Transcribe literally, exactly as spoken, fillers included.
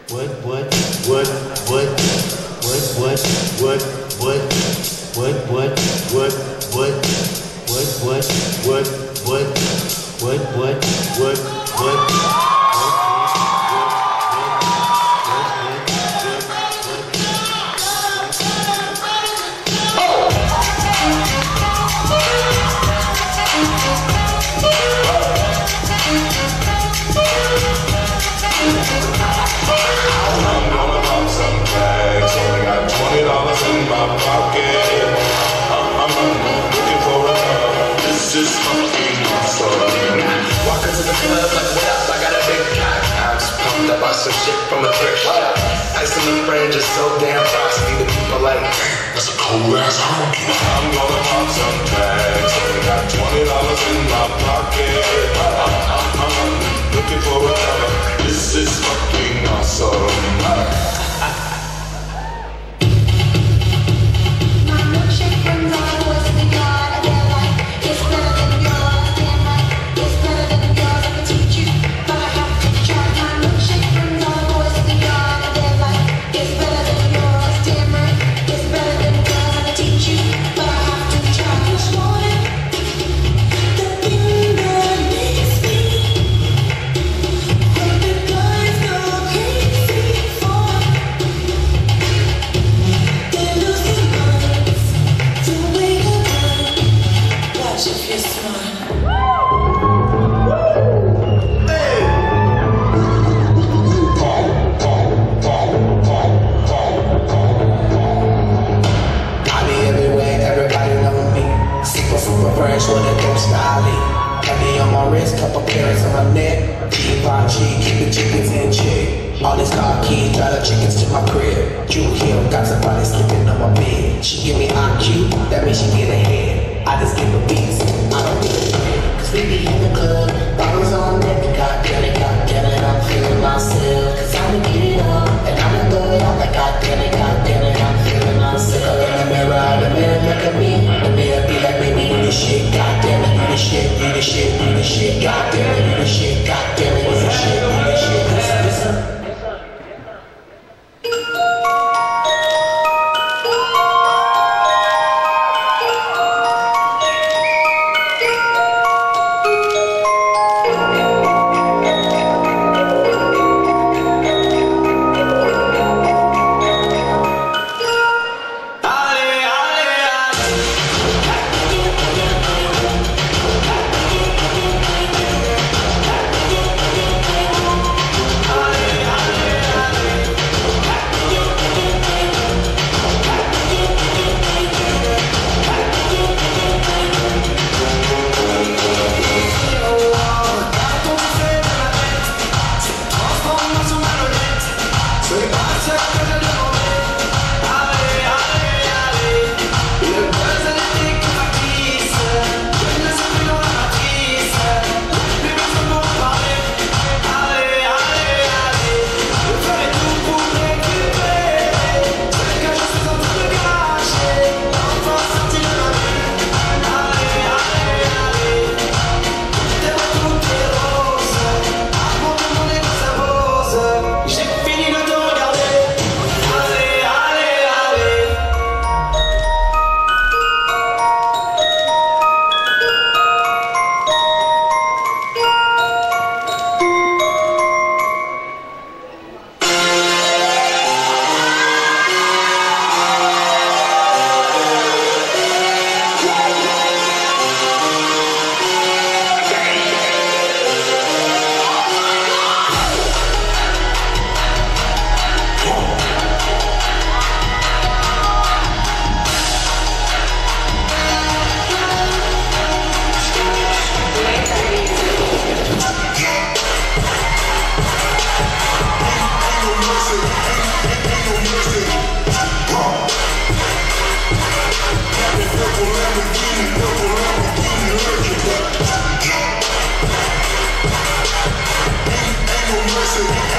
what, what, what, what, what, what, what, what, what, what, what, what, what, what, what, what, what, what, what, what. twenty dollars in my pocket. I'm, I'm looking for a love. This is fucking awesome. Walk into the club like, what up? I got a big cock. I'm just pumped up on some shit from a thrift shop. Ice in the fridge is so damn frosty. The people like, that's a cold ass honky. I'm gonna pop some tags. Only got twenty dollars in my pocket. I'm, I'm looking for a love. This is fucking awesome. All these car keys, drive the chickens to my crib. Jewel Kim got somebody sleeping on my bed. She give me I Q, that means she get ahead. I just give her beats, I don't give a shit. Cause we be in the club, bottles on deck. Goddamn it, goddamn it, I'm feeling myself. Cause I'ma get it up, and I'ma throw it out like goddamn it, goddamn it, I'm feeling myself. In the mirror, the mirror look at me. The mirror be like, baby, you the shit. Goddamn it, you the shit, you the shit, you the shit. Goddamn it, you the shit, goddamn it, you the shit, you the shit. Listen, listen. Ain't no mercy.